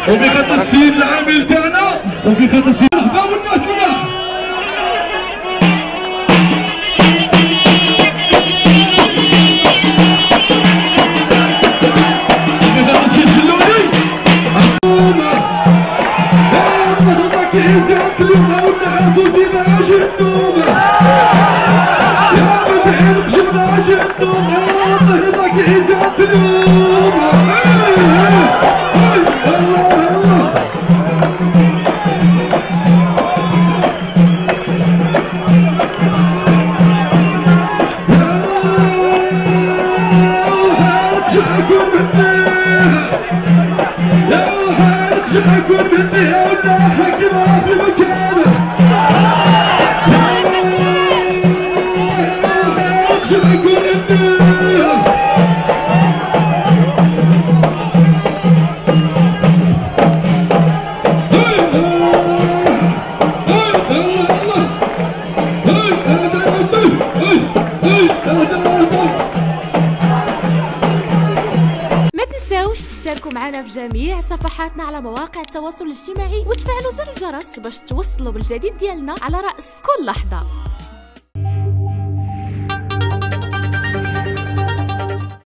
وبخاطر السيد العامل تاعنا وبخاطر السيد الأحباب والناس والناس. تشتركوا معنا في جميع صفحاتنا على مواقع التواصل الاجتماعي وتفعلوا زر الجرس باش توصلوا بالجديد ديالنا على رأس كل لحظة.